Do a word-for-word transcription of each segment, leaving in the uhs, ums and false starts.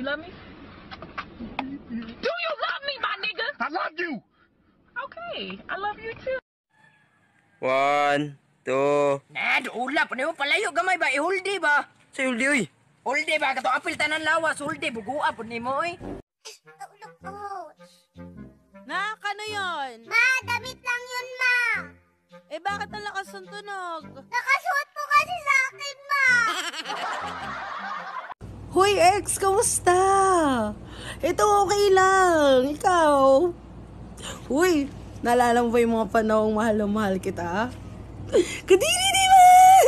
You love me? Do you love me, my nigga? I love you! Okay, I love you too. One, two. Nah, doula pa niyo palayo gamay ba? I-huldi ba? Sa huldi, uy. Huldi ba? Kato apil tanan lawas. Huldi, bugua po ni mo, eh. Tulog coach. Nak, ano yun? Ma, damit lang yun, ma. Eh, bakit ang lakas ng tunog? Nakasuot po kasi sa akin, ma. Hoy, ex, kamusta? Ito okay lang. Ikaw? Uy, naalala mo ba yung mga panahong mahal na mahal kita? Kadiri, di ba?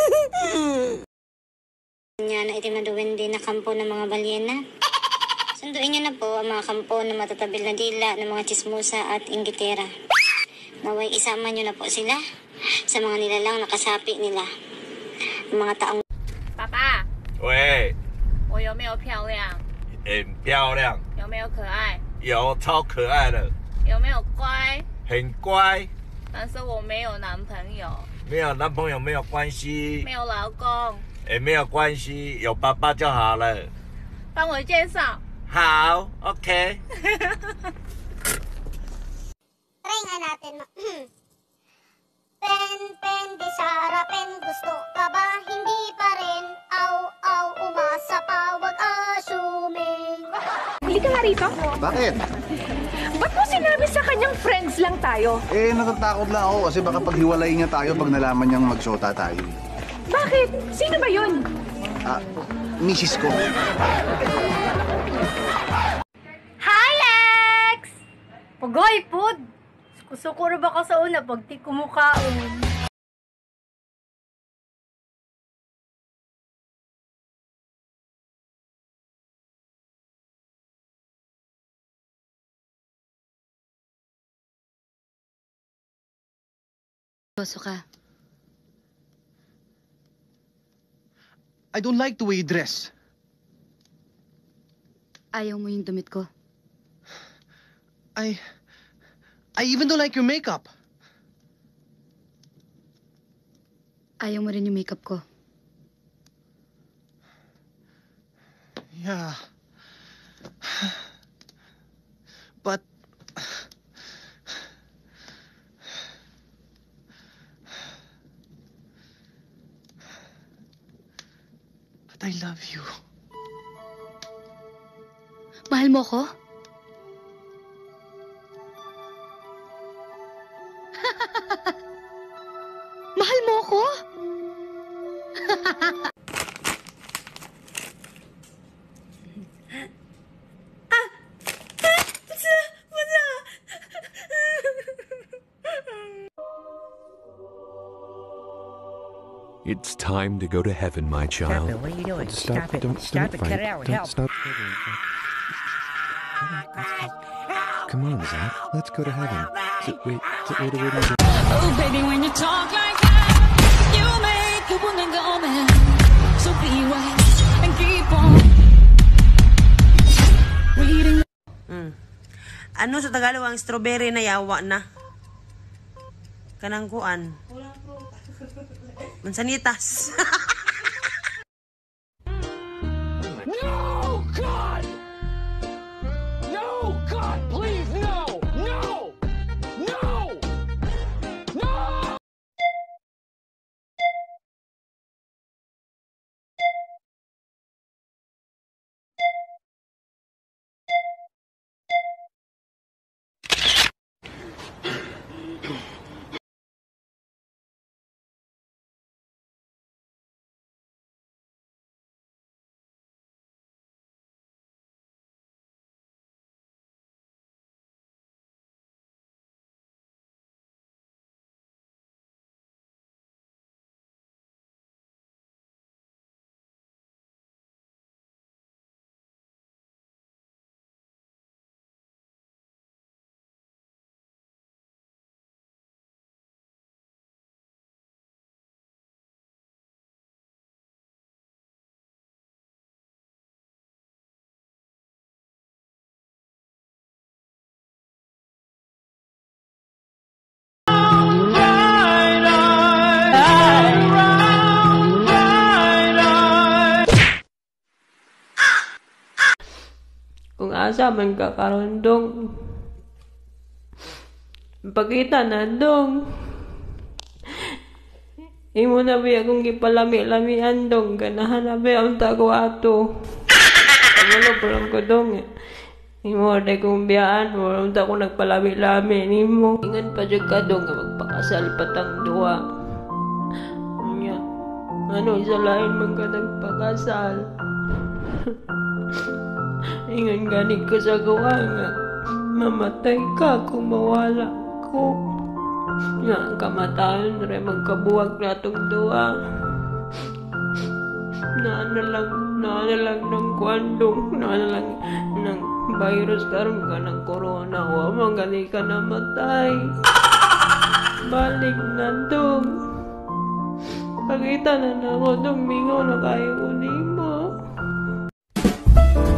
Niya na itimaduwin din na kampo ng mga balyena. Sunduin niyo na po ang mga kampo na matatabil na dila ng mga chismosa at inggitera. Naway isama niyo na po sila sa mga nilalang nakasapi nila. Ang mga taong... Papa, 喂， 我有没有漂亮？ 很漂亮， 有没有可爱？ 有超可爱的， 有没有乖？ 很乖。 但是我没有男朋友， 没有男朋友没有关系没，有老公， 也没有关系，有爸爸就好了。 帮我介绍。 好 ，OK。 Try nga natin. Pen, pen, di sarapin. Gusto ka ba? Hindi pa rin. Aw, aw, umasa pa. Wag assuming. Hindi ka nga rito? Bakit? Ba't mo sinabi sa kanyang friends lang tayo? Eh, natatakot lang ako kasi baka paghiwalay niya tayo pag nalaman niyang magsyota tayo. Bakit? Sino ba yun? Ah, misis ko. Hi, Lex! Pugoy, pud! Kusukuro ba ka sa una pag ti kumukaon? Seryoso ka. I don't like the way you dress. Ayaw mo yung damit ko. I... I even don't like your makeup. Ayaw mo rin yung makeup ko. Yeah. But... But I love you. Mahal mo ko? Mahal mo ko? It's time to go to heaven, my child. Stop it, what are you doing? Stop, Stop it. Don't Stop stop, it. Frank. Get it out. Don't Help. stop. Come on, Zach. Let's go to heaven. So, wait, so, wait, wait, wait. Oh, baby, when you talk like that, you make a woman go mad. So be wise and keep on reading. Hmm. Ano sa Tagalog ang strawberry na yawa na? Kanang kuan. Mansanitas. No, God! No, God, please, no! No! No! No! Kung asa man ka karon dong. Pagkita na dong. Imo na ba akong gipalami-lamian dong. Ganahan na ba ang tago ato. Pagalo po lang ko dong. Imo na kong biyaan. Walang ta ko nagpalami-lami. Imo. Ingan pa dyan ka dong. Magpakasal patang duwa. Nga. Ano isa lain man ka nagpakasal. Ingan gani ko sa gawa nga. Mamatay ka kung mawala ko. Nga ang kamatayon rin magkabuwag na itong duwa. Naana lang, naana lang ng kwandong, naana lang ng virus karon ka ng corona. Wa magaling ka namatay. Balik na dong. Pagkita na na ako dong mingaw na kayo ko nimo.